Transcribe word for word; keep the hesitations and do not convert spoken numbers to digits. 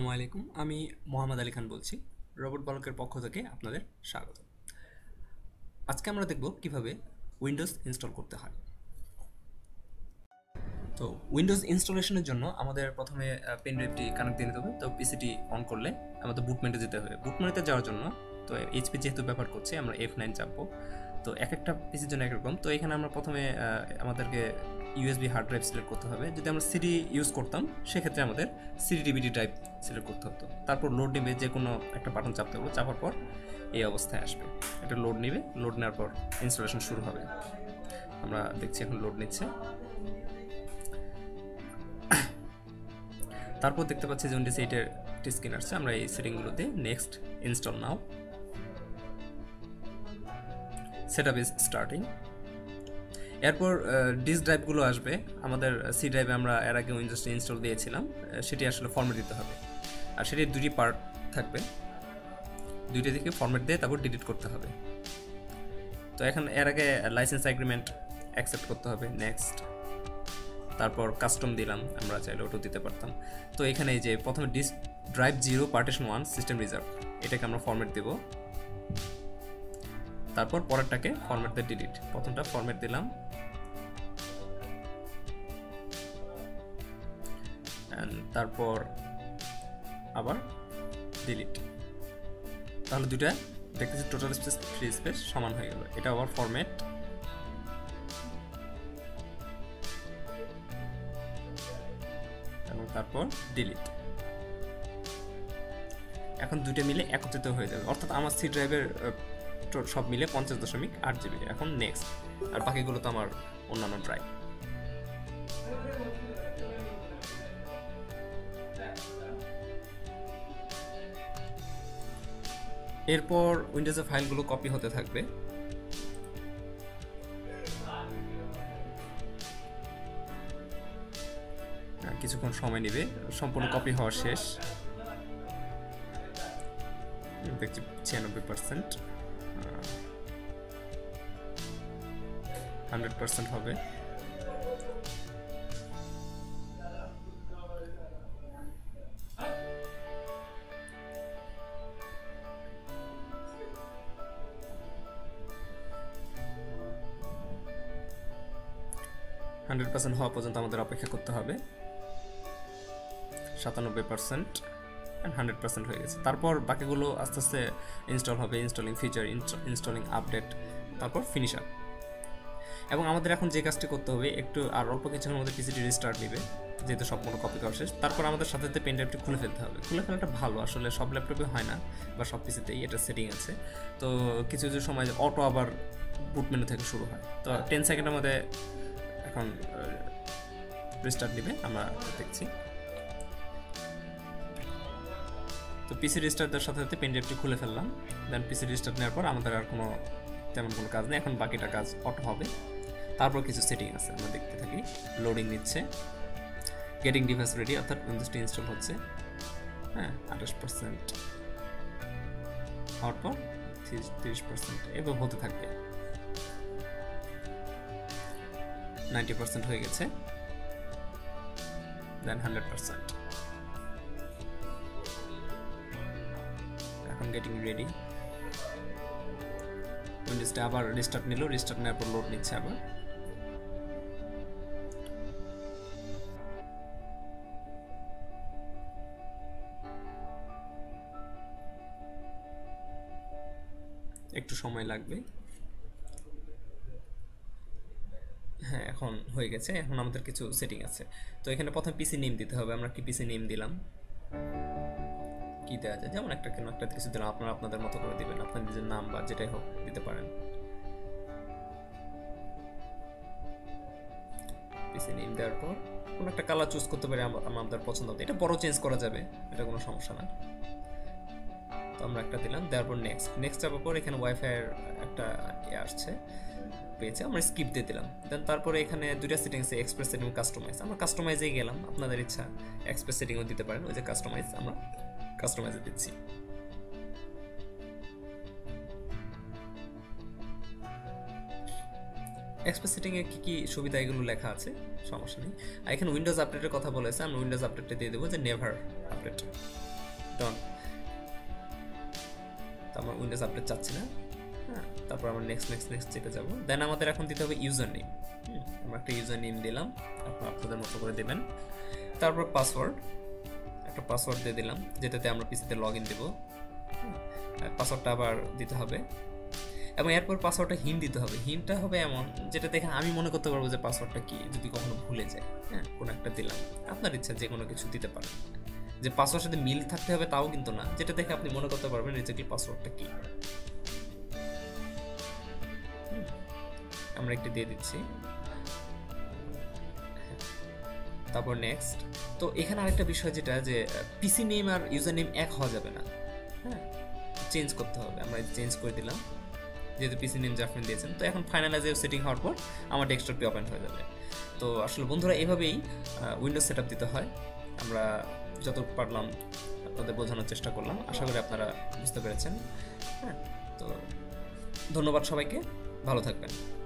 আসসালামু আলাইকুম। আমি মোহাম্মদ আলী খান বলছি। রোবট বালকের পক্ষ থেকে আপনাদের স্বাগত। আজকে আমরা দেখব কিভাবে উইন্ডোজ ইনস্টল করতে হয়। তো উইন্ডোজ ইনস্টলেশনের জন্য আমাদের প্রথমে পেন ড্রাইভটি কানেক্ট দিয়ে নিতে হবে। তো পিসিটি অন করলে আমাদের বুট মেনুতে যেতে হবে। বুট মেনুতে যাওয়ার জন্য তো এইচপি যেহেতু ব্যবহার করছে, আমরা এফ নাইন চাপবো। তো এক একটা পিসির জন্য একরকম। তো এখানে আমরা প্রথমে আমাদেরকে ইউএসবি হার্ড ড্রাইভ সিলেক্ট করতে হবে। যদি আমরা সিডি ইউজ করতাম সেক্ষেত্রে আমাদের সিডি ডিভিডি ড্রাইভ সিলেক্ট করতে হতো। তারপর লোড নেবে, যে কোনো একটা বাটন চাপতে হবে, চাপার পর এই অবস্থায় আসবে। এটা লোড নেবে, লোড নেওয়ার পর ইনস্টলেশন শুরু হবে। আমরা দেখছি এখন লোড নিচ্ছে। তারপর দেখতে পাচ্ছি যে উইন্ডোজ এইটের একটি স্ক্রিন আসছে। আমরা এই সেটিংগুলোতে next install now, setup is starting. এরপর ডিস্ক ড্রাইভগুলো আসবে। আমাদের সি ড্রাইভে আমরা এর আগে উইন্ডোজ ইনস্টল দিয়েছিলাম, সেটি আসলে ফরম্যাট দিতে হবে। আর সেটির দুটি পার্ট থাকবে, দুইটা দিকে ফরম্যাট দিয়ে তারপর ডিলিট করতে হবে। তো এখন এর আগে লাইসেন্স এগ্রিমেন্ট অ্যাকসেপ্ট করতে হবে, নেক্সট। তারপর কাস্টম দিলাম, আমরা চাইলে ওটাও দিতে পারতাম। তো এখানে এই যে প্রথমে disk drive zero partition one system reserve, এটাকে আমরা ফরম্যাট দেব। তারপর পরেরটাকে ফরম্যাট দিয়ে ডিলিট। প্রথমটা ফরম্যাট দিলাম, তারপর আবার ডিলিট। তাহলে দুইটা দেখতেছি টোটাল স্পেস ফ্রি স্পেস সমান হয়ে গেল। এটা আবার ফরম্যাট, এবং তারপর ডিলিট। এখন দুইটা মিলে একত্রিত হয়ে যাবে, অর্থাৎ আমার সি ড্রাইভের সব মিলে পঞ্চাশ দশমিক আট জিবি। এখন নেক্সট। আর বাকিগুলো তো আমার অন্যান্য ড্রাইভ। এরপর উইন্ডোজের ফাইলগুলো কপি হতে থাকবে। কিছুক্ষণ সময় নেবে, সম্পূর্ণ কপি হওয়া শেষ। দেখছি ছিয়ানব্বই পার্সেন্ট, হান্ড্রেড পার্সেন্ট হবে। হান্ড্রেড পার্সেন্ট হওয়া পর্যন্ত আমাদের অপেক্ষা করতে হবে। সাতানব্বই পার্সেন্ট অ্যান্ড হান্ড্রেড পার্সেন্ট হয়ে গেছে। তারপর বাকিগুলো আস্তে আস্তে ইনস্টল হবে, ইনস্টলিং ফিচার, ইনস্টলিং আপডেট, তারপর ফিনিশ আপ। এবং আমাদের এখন যে কাজটি করতে হবে, একটু আর অল্প কিছুক্ষণের মধ্যে পিসিটি রিস্টার্ট নেবে, যেহেতু সম্পূর্ণ কপি করা শেষ। তারপর আমাদের সাথে সাথে পেন ড্রাইভটি খুলে ফেলতে হবে। খুলে ফেলাটা ভালো, আসলে সব ল্যাপটপে হয় না বা সব পিসিতেই এটা সেটিং আছে। তো কিছু কিছু সময় অটো আবার বুট মেনু থেকে শুরু হয়। তো টেন সেকেন্ডের মধ্যে এখন রিস্টার্ট নেবে, আমরা দেখছি। তো পিসি রিস্টার্ট দেওয়ার সাথে সাথে পেন ড্রাইভটি খুলে ফেললাম। দেন পিসি রিস্টার্ট নেওয়ার পর আমাদের আর কোনো তেমন কোনো কাজ নেই, এখন বাকিটা কাজ অটো হবে। তারপর কিছু সেটিং আছে, আমরা দেখতে থাকি। লোডিং নিচ্ছে, গেটিং ডিভাইস রেডি, অর্থাৎ উইন্ডোজটি ইনস্টল হচ্ছে। হ্যাঁ, আঠাশ পার্সেন্ট হওয়ার পর তিরিশ পার্সেন্ট, এভাবে হতে থাকবে। নাইনটি পার্সেন্ট হয়ে গেছে, দেন হান্ড্রেড পার্সেন্ট। এখন গেটিং রেডি। উইন্ডোজটা আবার রিস্টার্ট নিল, রিস্টার্ট নেওয়ার পর লোড নিচ্ছে আবার। একটু সময় লাগবে। হ্যাঁ, এখন হয়ে গেছে। এখন আমাদের কিছু সেটিং আছে। তো এখানে প্রথমে পিসি নেম দিতে হবে। আমরা কি পিসি নেম দিলাম, কি দেওয়া যায়, যেমন একটা কেন একটা কিছু দিলাম। আপনারা আপনাদের মতো করে দিবেন, আপনার নিজের নাম বা যেটাই হোক দিতে পারেন। পিসি নেম দেওয়ার পর কোনো একটা কালার চুজ করতে পারি আমাদের পছন্দ মতো। এটা বড় চেঞ্জ করা যাবে, এটা কোনো সমস্যা না। তো আমরা একটা দিলাম, দেওয়ার পর নেক্সট। নেক্সট যাওয়ার পর এখানে ওয়াইফাইয়ের একটা ইয়ে আসছে, পেয়েছে, আমরা স্কিপ দিয়ে দিলাম। দেন তারপরে এখানে দুইটা সেটিং আছে, এক্সপ্রেস সেটিং, কাস্টমাইজ। আমরা কাস্টমাইজেই গেলাম, আপনাদের ইচ্ছা এক্সপ্রেস সেটিংও দিতে পারেন। ওই যে কাস্টমাইজ, আমরা কাস্টমাইজে দিচ্ছি। এক্সপ্রেস সেটিংয়ে কী কী সুবিধা এগুলো লেখা আছে, সমস্যা নেই। আর এখানে উইন্ডোজ আপডেটের কথা বলেছে, আমরা উইন্ডোজ আপডেটটা দিয়ে দেবো যে নেভার আপডেট। ডন। তো আমার উইন্ডোজ আপডেট চাচ্ছি না। হ্যাঁ, তারপর আমরা নেক্সট নেক্সট নেক্সট যেতে যাবো। দেন আমাদের এখন দিতে হবে ইউজার নেম। আমরা একটা ইউজার নেম দিলাম, আপনারা আপনাদের মতো করে দেবেন। তারপর পাসওয়ার্ড, একটা পাসওয়ার্ড দিয়ে দিলাম যেটাতে আমরা পিসিতে লগ ইন দেবো। পাসওয়ার্ডটা আবার দিতে হবে এবং এরপর পাসওয়ার্ডটা হিন্ট দিতে হবে। হিন্টটা হবে এমন যেটা দেখে আমি মনে করতে পারবো যে পাসওয়ার্ডটা কি, যদি কখনো ভুলে যায়। হ্যাঁ, কোনো একটা দিলাম, আপনার ইচ্ছা যে কোনো কিছু দিতে পারেন। যে পাসওয়ার্ডের সাথে মিল থাকতে হবে তাও কিন্তু না, যেটা দেখে আপনি মনে করতে পারবেন এক্স্যাক্টলি পাসওয়ার্ডটা কি। আমরা একটু দিয়ে দিচ্ছি, তারপর নেক্সট। তো এখানে আরেকটা বিষয় যেটা, যে পিসি নেম আর ইউজার নেম এক হওয়া যাবে না। হ্যাঁ, চেঞ্জ করতে হবে। আমরা চেঞ্জ করে দিলাম, যেহেতু পিসি নেম জাফরিন দিয়েছেন। তো এখন ফাইনালাইজে সেটিং হওয়ার পর আমার ডেস্কটপটি ওপেন হয়ে যাবে। তো আসলে বন্ধুরা এভাবেই উইন্ডোজ সেট আপ দিতে হয়। আমরা যত পারলাম আপনাদের বোঝানোর চেষ্টা করলাম, আশা করি আপনারা বুঝতে পেরেছেন। হ্যাঁ, তো ধন্যবাদ সবাইকে, ভালো থাকবেন।